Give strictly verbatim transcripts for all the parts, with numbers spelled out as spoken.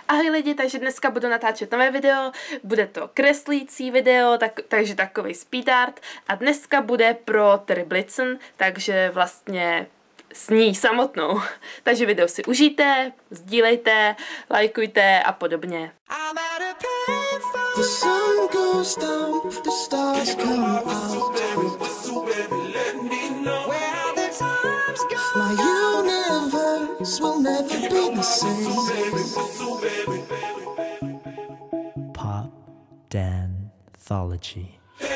Ahoj lidi, takže dneska budu natáčet nové video, bude to kreslící video, tak, takže takový speed art a dneska bude pro Terry Blitzen, takže vlastně s ní samotnou. Takže video si užijte, sdílejte, lajkujte a podobně. The sun goes down, the stars come out. Where are the times gone? My universe will never be the same. Pop Danthology.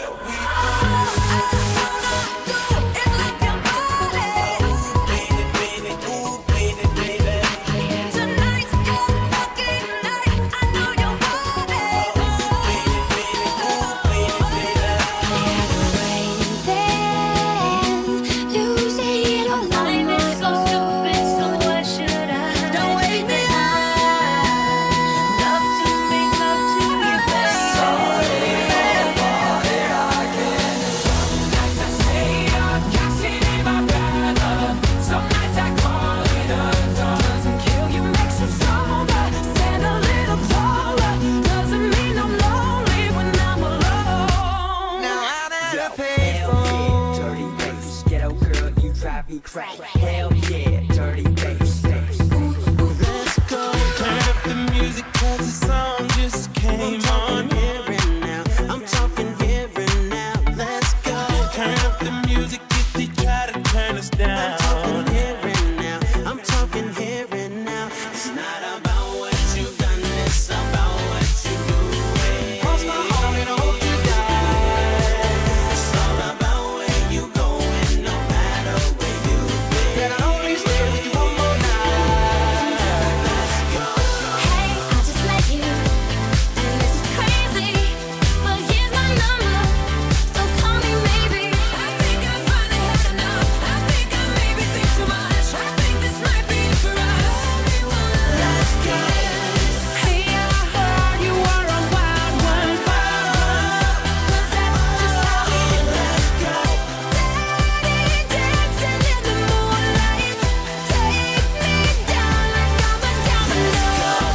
Crack. Hell yeah, dirty bass. Let's go. Turn up the music 'cause the song just came on. Here and now, I'm talking here and now. Let's go. Turn up the music if they try to turn us down. I'm talking here and now. I'm talking here and now. It's not about what you've done, it's about what you do. Cross my heart and I hope you die. It's all about where you going, no matter where you. Can I only stay with you one more night? Let's go. Hey, I just met you, and this is crazy, but here's my number, so call me maybe. I think I finally had enough. I think I maybe think too much. I think this might be for us. Let's go. Hey, I heard you were a wild one, but that's just how it Let's go. Daddy dancing in the moonlight, take me down like I'm a domino.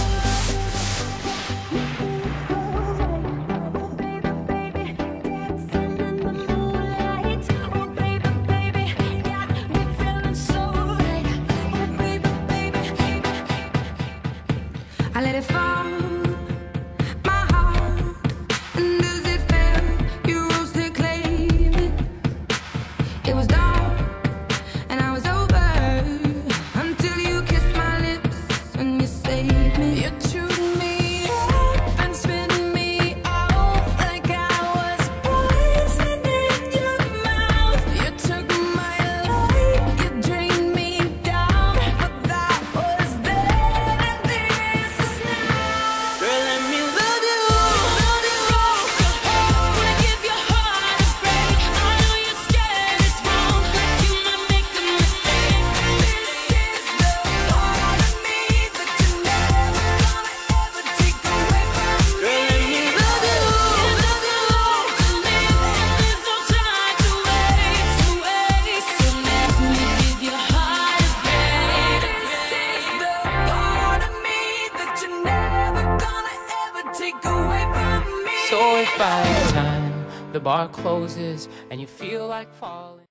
I let it fall, my heart, and as it fell, you rose to claim it. It was dark, and I was over, until you kissed my lips and you saved me. You chewed me up and spit me out like I was poison in your mouth. You took my life, you drained me down, but that was then and this is now. Girl, let me love you. Love you wrong, wanna give your heart a break. I know you're scared it's wrong, like you might make a mistake. This is the part of me that you're never gonna ever take away from me. Girl, let me love you. It doesn't belong to me, and there's no time to waste, to waste. So let me give your heart a break. This is the part of me that you're never gonna ever take away from me. So if by the time the bar closes and you feel like falling.